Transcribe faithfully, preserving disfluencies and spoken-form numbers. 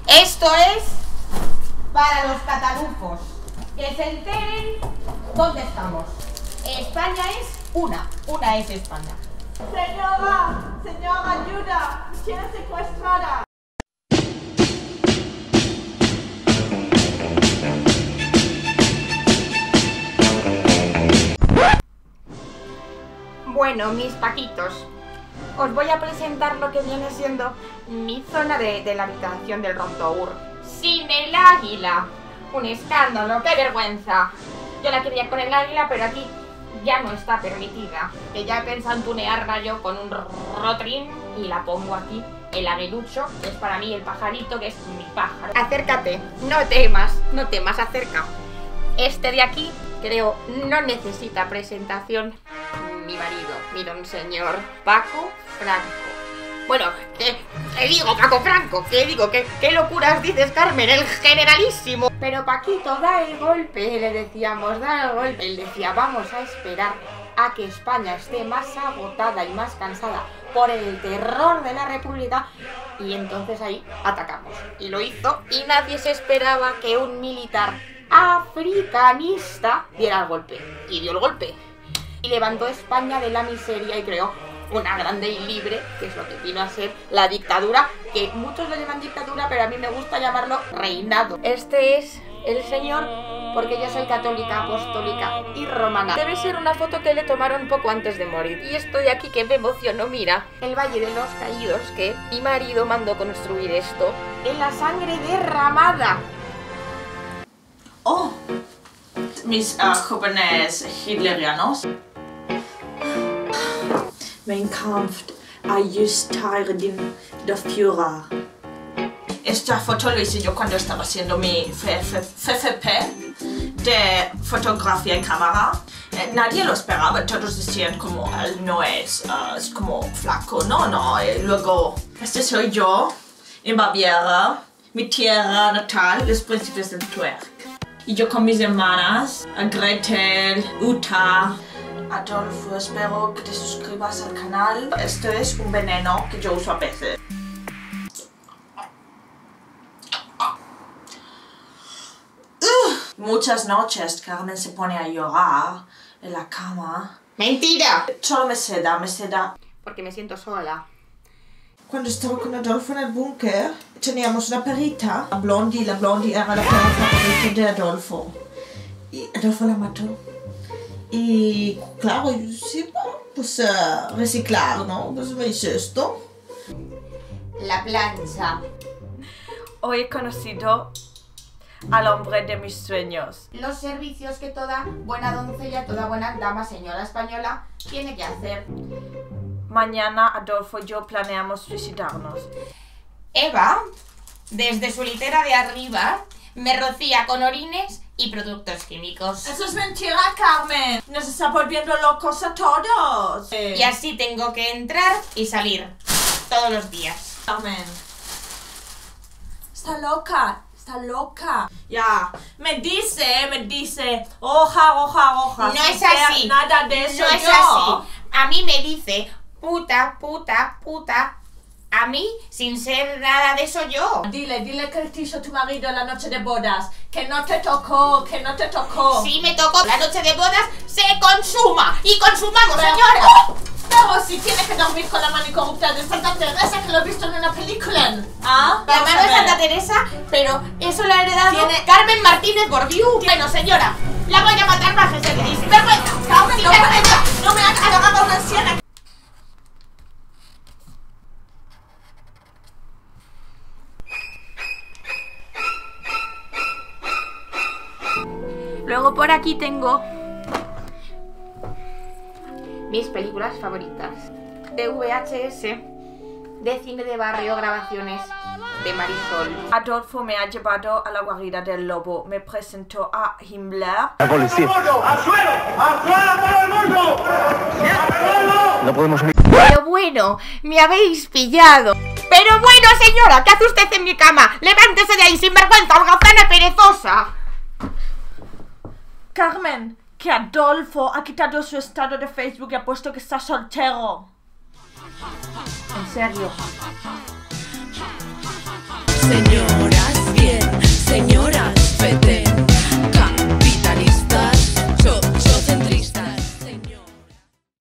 Esto es para los catalufos, que se enteren dónde estamos. España es una, una es España. Señora, señora, ayuda, me tiene secuestrada. Bueno, mis paquitos, os voy a presentar lo que viene siendo mi zona de, de la habitación del Rontour. Sin el águila. Un escándalo, qué vergüenza. Yo la quería con el águila, pero aquí ya no está permitida. Que ya he pensado en tunearla yo con un rotring y la pongo aquí. El aguilucho, que es para mí el pajarito, que es mi pájaro. Acércate, no temas, no temas, acerca. Este de aquí, creo, no necesita presentación. Mi marido, mi don señor Paco Franco. Bueno, ¿qué, qué digo, Paco Franco? ¿Qué digo? ¿Qué, ¿Qué locuras dices, Carmen? El generalísimo. Pero Paquito, da el golpe, le decíamos, da el golpe. Él decía, vamos a esperar a que España esté más agotada y más cansada por el terror de la República y entonces ahí atacamos. Y lo hizo y nadie se esperaba que un militar africanista diera el golpe. Y dio el golpe. Y levantó España de la miseria y creó una grande y libre, que es lo que vino a ser la dictadura, que muchos lo llaman dictadura, pero a mí me gusta llamarlo reinado. Este es el señor, porque yo soy católica, apostólica y romana. Debe ser una foto que le tomaron poco antes de morir. Y estoy aquí que me emociono, mira. El Valle de los Caídos, que mi marido mandó construir esto, en la sangre derramada. Oh, mis uh, jóvenes hitlerianos. Mein Kampf, Ayustieren der Führer. Esta foto lo hice yo cuando estaba haciendo mi F F P de fotografía en cámara. Eh, nadie lo esperaba, todos decían como, él no es, uh, es como flaco, no, no. Y luego, este soy yo, en Baviera, mi tierra natal, los príncipes del twerk. Y yo con mis hermanas, Gretel, Uta. Adolfo, espero que te suscribas al canal. Esto es un veneno que yo uso a veces. Uh, muchas noches Carmen se pone a llorar en la cama. ¡Mentira! Solo me seda, me seda. Porque me siento sola. Cuando estaba con Adolfo en el búnker, teníamos una perrita. La Blondie, la Blondie era la perra favorita de Adolfo. Y Adolfo la mató. Y claro, sí, pues uh, reciclar, ¿no? Pues me hice esto. La plancha. Hoy he conocido al hombre de mis sueños. Los servicios que toda buena doncella, toda buena dama, señora española, tiene que hacer. Mañana Adolfo y yo planeamos suicidarnos. Eva, desde su litera de arriba, me rocía con orines y productos químicos. Eso es mentira, Carmen. Nos está volviendo locos a todos. Eh. Y así tengo que entrar y salir todos los días. Carmen. Está loca. Está loca. Ya. Me dice, me dice, hoja, hoja, hoja. No es así. Nada de eso. No es así. A mí me dice puta, puta, puta. A mí, sin ser nada de eso yo. Dile, dile que te hizo tu marido la noche de bodas. Que no te tocó, que no te tocó. Sí me tocó. La noche de bodas se consuma. Y consumamos, pero, señora. ¡Oh! Pero si tiene que dormir con la mano incorrupta de Santa Teresa, que lo he visto en una película. ¿Ah? La mano de Santa Teresa, pero eso lo ha heredado ¿Tiene... Carmen Martínez Bordiú. Bueno, señora, la voy a matar más que se le dice. ¡Vergüenza! Carmen, ¡Sí, no, vergüenza! no me hagas agarrar una anciana. Luego por aquí tengo mis películas favoritas de V H S, de cine de barrio, grabaciones de Marisol. Adolfo me ha llevado a la guarida del lobo, me presentó a Himmler. La policía. ¡Al suelo! ¡Al suelo todo el mundo! No podemos... Pero bueno, me habéis pillado. Pero bueno, señora, ¿qué hace usted en mi cama? Levántese de ahí, sinvergüenza, holgazana perezosa. Carmen, que Adolfo ha quitado su estado de Facebook y ha puesto que está soltero. En serio. señoras.